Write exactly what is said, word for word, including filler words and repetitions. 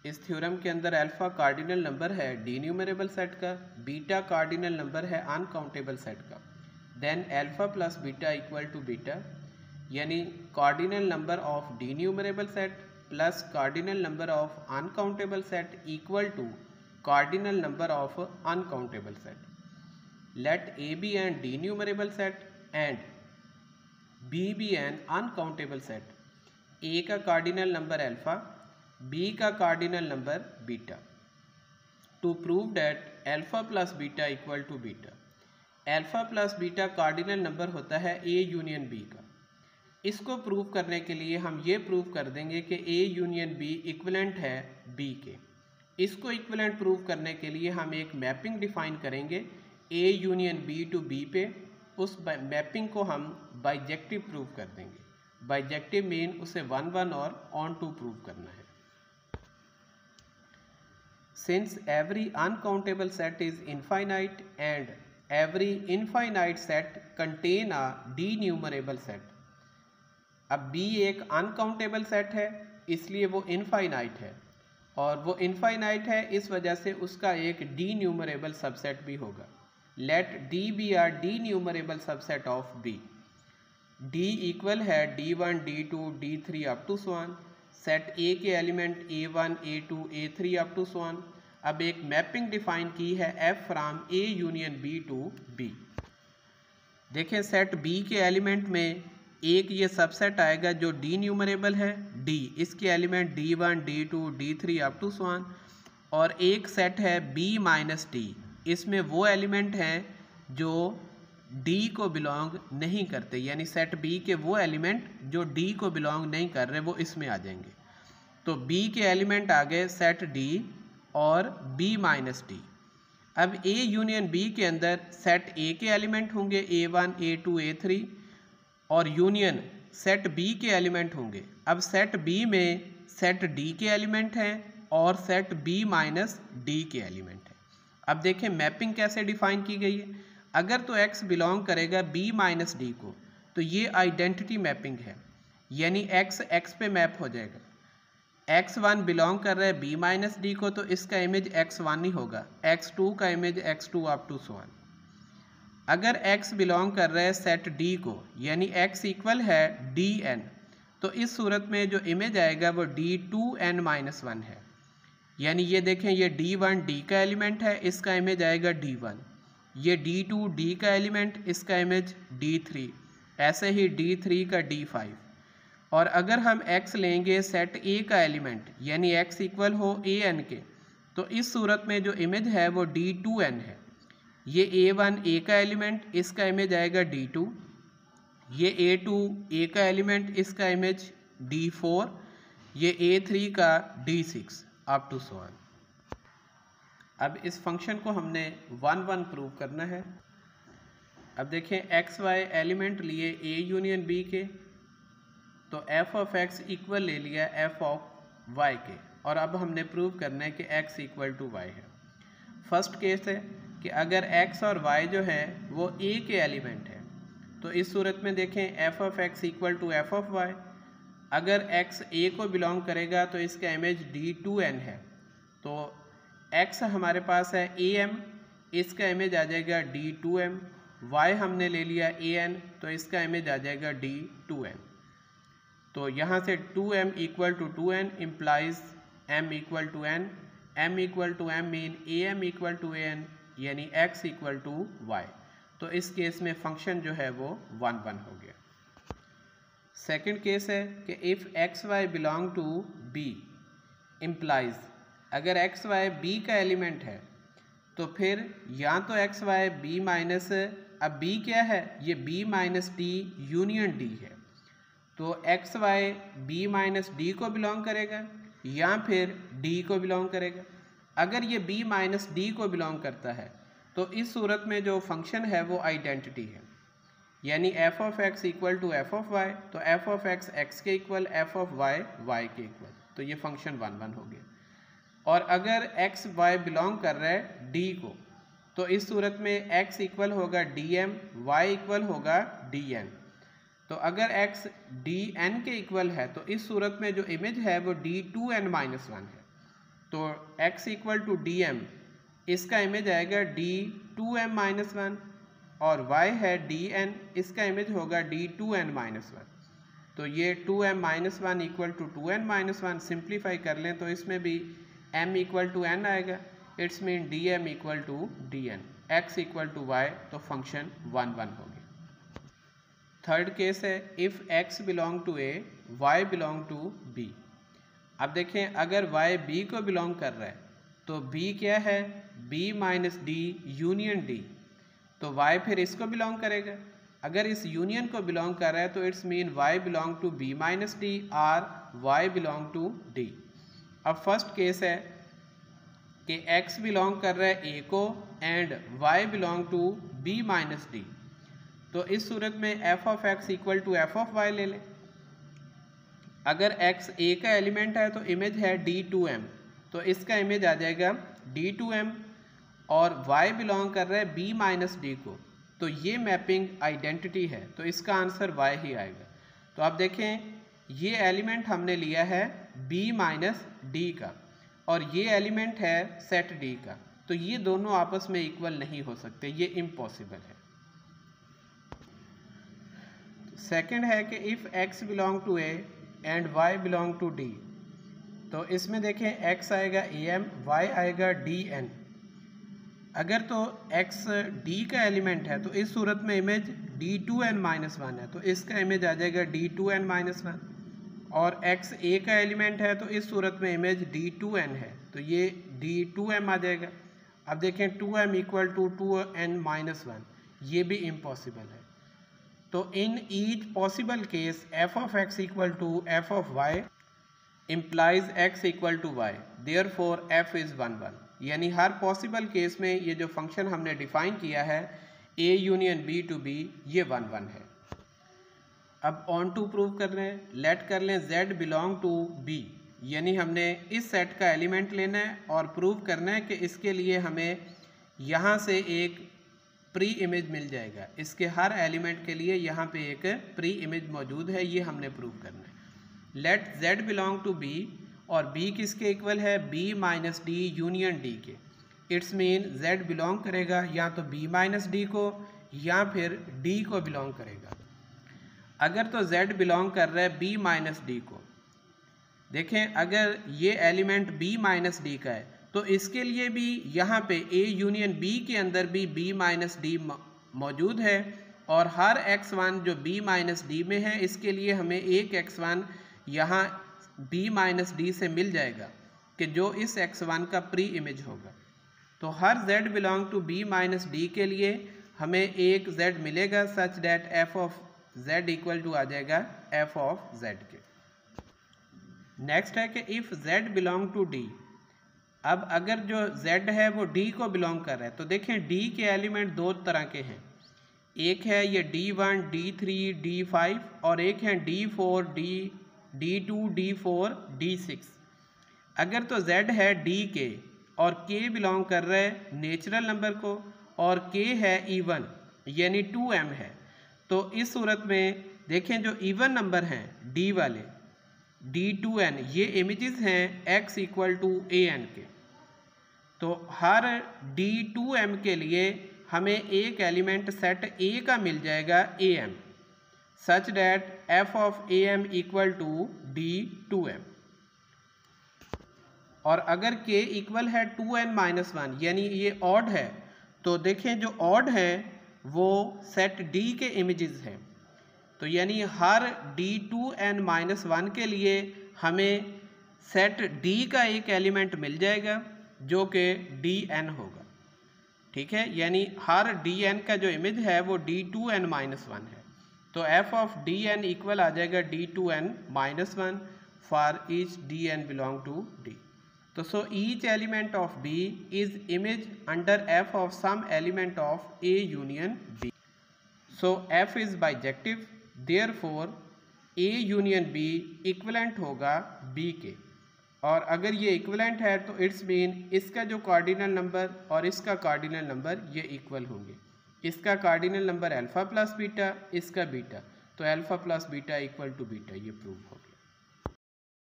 इस थ्योरम के अंदर अल्फ़ा कार्डिनल नंबर है डी न्यूमरेबल सेट का, बीटा कार्डिनल नंबर है अनकाउंटेबल सेट का। Then alpha plus beta equal to beta, यानी cardinal number of denumerable set plus cardinal number of uncountable set equal to cardinal number of uncountable set. Let A be an D numerable set and B be an uncountable set. A का cardinal number alpha, B का cardinal number beta. To prove that alpha plus beta equal to beta, alpha plus beta cardinal number होता है A union B का। इसको prove करने के लिए हम ये प्रूव कर देंगे कि A यूनियन B इक्विवेलेंट है B के। इसको इक्विवेलेंट प्रूव करने के लिए हम एक मैपिंग डिफाइन करेंगे A union B to B पे। उस मैपिंग को हम बाइजेक्टिव प्रूव कर देंगे। बाइजेक्टिव मीन उसे वन वन और ऑन टू प्रूव करना है। Since every uncountable set is infinite and every infinite set contain a denumerable set. अब B एक अनकाउंटेबल सेट है इसलिए वो इनफाइनाइट है, और वो इनफाइनाइट है इस वजह से उसका एक डी न्यूमरेबल सबसेट भी होगा। Let D be a D numerable subset of B. D equal है D one, D two, D three up to so on. Set A के element A one, A two, A three up to so on. अब एक mapping define की है F from A union B to B। देखें set B के element में एक ये सबसेट आएगा जो D न्यूमरेबल है D, इसके एलिमेंट D one, D two, D three up to so on. और एक सेट है B माइनस डी, इसमें वो एलिमेंट हैं जो D को बिलोंग नहीं करते, यानी सेट B के वो एलिमेंट जो D को बिलोंग नहीं कर रहे वो इसमें आ जाएंगे। तो B के एलिमेंट आ गए सेट D और B माइनस डी। अब A यूनियन B के अंदर सेट A के एलिमेंट होंगे A one, A two, A three, और यूनियन सेट B के एलिमेंट होंगे। अब सेट B में सेट D के एलिमेंट हैं और सेट B माइनस डी के एलिमेंट हैं। अब देखें मैपिंग कैसे डिफाइन की गई है। अगर तो x बिलोंग करेगा b माइनस डी को तो ये आइडेंटिटी मैपिंग है, यानी x x पे मैप हो जाएगा। एक्स वन बिलोंग कर रहा है b माइनस डी को तो इसका इमेज एक्स वन ही होगा, एक्स टू का image x two up to so on. अगर x बिलोंग कर रहा है सेट d को, यानी x इक्वल है डी एन, तो इस सूरत में जो इमेज आएगा वो D two N minus one है। यानी ये देखें ये डी वन D का एलिमेंट है, इसका इमेज आएगा डी वन। ये डी टू D का एलिमेंट, इसका इमेज डी थ्री। ऐसे ही डी थ्री का डी फाइव। और अगर हम x लेंगे सेट A का एलिमेंट, यानी x इक्वल हो ए एन के, तो इस सूरत में जो इमेज है वो डी टू एन है। ये ए वन A का एलिमेंट, इसका इमेज आएगा डी टू। ये ए टू A का एलिमेंट, इसका इमेज डी फोर। ये ए थ्री का D six up to so on. अब इस फंक्शन को हमने वन वन प्रूव करना है। अब देखें एक्स वाई एलिमेंट लिए ए यूनियन बी के, तो एफ ऑफ एक्स इक्वल ले लिया एफ ऑफ वाई के, और अब हमने प्रूव करना है कि एक्स इक्वल टू वाई है। फर्स्ट केस है कि अगर एक्स और वाई जो है वो ए के एलिमेंट है, तो इस सूरत में देखें F of x equal to F of y. अगर x a को बिलोंग करेगा तो इसका इमेज डी टू एन है, तो x हमारे पास है ए एम, इसका इमेज आ जाएगा डी टू एम। y हमने ले लिया ए एन, तो इसका इमेज आ जाएगा डी टू एन। तो यहाँ से two M equal to two N implies m equal to N, m equal to M mean A M equal to A N, यानी x इक्वल टू वाई। तो इस केस में function जो है वो वन वन हो गया। सेकेंड केस है कि if x y belong to B implies, अगर एक्स वाई बी का एलिमेंट है तो फिर या तो एक्स वाई बी माइनस, अब बी क्या है, ये B minus D union D है, तो x y B minus D को बिलोंग करेगा या फिर डी को बिलोंग करेगा। अगर ये बी माइनस डी को बिलोंग करता है तो इस सूरत में जो फंक्शन है वो आइडेंटिटी है, यानी F of x equal to F of y, तो एफ ऑफ एक्स एक्स के equal, F of y y के इक्वल, तो ये फंक्शन वन वन हो गया। और अगर एक्स वाई बिलोंग कर रहा है डी को, तो इस सूरत में एक्स इक्वल होगा डी एम, वाई इक्वल होगा डी एन। तो अगर x डी एन के इक्वल है तो इस सूरत में जो इमेज है वो D two N minus one है। तो x equal to D M, इसका इमेज आएगा D two M minus one, और y है डी एन, इसका इमेज होगा D two N minus one. तो ये two M minus one equal to two N minus one simplify कर लें तो इसमें भी m इक्वल टू एन आएगा। It's mean d m equal to d n, x equal to y, तो function one one होगी। थर्ड केस है if x belong to a, y belong to b। अब देखें अगर y b को belong कर रहा है तो b क्या है, b minus D union d, तो y फिर इसको बिलोंग करेगा। अगर इस यूनियन को बिलोंग कर रहा है तो it's mean y belong to b minus d और y बिलोंग टू d। अब फर्स्ट केस है कि x बिलोंग कर रहा है a को and y belong to b minus d, तो इस सूरत में f of x equal to F of y ले लें। अगर x a का एलिमेंट है तो इमेज है डी टू एम, तो इसका इमेज आ जाएगा डी टू एम, और y बिलोंग कर रहा है b माइनस डी को, तो ये मैपिंग आइडेंटिटी है, तो इसका आंसर y ही आएगा। तो आप देखें ये एलिमेंट हमने लिया है b माइनस डी का और ये एलिमेंट है सेट d का, तो ये दोनों आपस में इक्वल नहीं हो सकते, ये इम्पॉसिबल है। सेकंड है कि if x belong to a and y belong to d, तो इसमें देखें x आएगा am, y आएगा dn। अगर तो x d का एलिमेंट है तो इस सूरत में image d two N minus one है, तो इसका इमेज आ जाएगा d two N minus one, और x a का एलिमेंट है तो इस सूरत में इमेज डी टू एन है, तो ये डी टू एम आ जाएगा। अब देखें two M equal to two N minus one, ये भी इम्पॉसिबल है। तो इन each possible case f of x equal to F of y implies x equal to y, therefore f is one one. यानी हर पॉसिबल केस में ये जो फंक्शन हमने डिफाइन किया है a union b to b, ये वन वन है। अब ऑन टू प्रूव कर रहे हैं, लेट कर लें z बिलोंग टू b, यानी हमने इस सेट का एलिमेंट लेना है और प्रूव करना है कि इसके लिए हमें यहाँ से एक प्री इमेज मिल जाएगा, इसके हर एलिमेंट के लिए यहाँ पे एक प्री इमेज मौजूद है, ये हमने प्रूव करना है। Let z belong to b, और b किसके इक्वल है, b minus D union d के। इट्स मीन z बिलोंग करेगा या तो b माइनस डी को या फिर d को बिलोंग करेगा। अगर तो z बिलोंग कर रहा है b माइनस डी को, देखें अगर ये एलिमेंट b माइनस डी का है तो इसके लिए भी यहाँ पे a यूनियन b के अंदर भी b माइनस डी मौजूद है, और हर एक्स वन जो b माइनस डी में है इसके लिए हमें एक एक्स वन यहाँ b माइनस डी से मिल जाएगा कि जो इस एक्स वन का प्री इमेज होगा। तो हर z belong to b minus D के लिए हमें एक z मिलेगा such that f of z equal to आ जाएगा f ऑफ z के। नेक्स्ट है कि if z belong to d, अब अगर जो z है वो d को बिलोंग कर रहा है तो देखें d के एलिमेंट दो तरह के हैं, एक है ये D one, d three, d five, और एक है d four, d d two, d four, d six. अगर तो z है d के और k बिलोंग कर रहा है नेचुरल नंबर को और k है इवन यानी टू एम है, तो इस सूरत में देखें जो इवन नंबर हैं d वाले डी टू एन, ये इमेजेस हैं x equal to A n के। तो हर डी टू एम के लिए हमें एक एलिमेंट सेट a का मिल जाएगा a m, such that f of a M equal to d two m. और अगर k इक्वल है टू एन माइनस वन यानी ये ऑड है, तो देखें जो ऑड है वो सेट d के इमेजेस हैं, तो यानी हर d two N minus one के लिए हमें सेट d का एक एलिमेंट मिल जाएगा जो कि डी एन होगा, ठीक है। यानी हर डी एन का जो इमेज है वो D two N minus one है, तो f of d n equal आ जाएगा d two N minus one for each d n belong to d। तो so each element of b is image under f of some element of a union b। So f is bijective, therefore a union b equivalent होगा b के, और अगर ये equivalent है तो it's mean इसका जो कार्डिनल नंबर और इसका कार्डिनल नंबर ये इक्वल होंगे। इसका cardinal number alpha plus beta, इसका बीटा, तो alpha plus beta equal to beta, ये प्रूव होगा।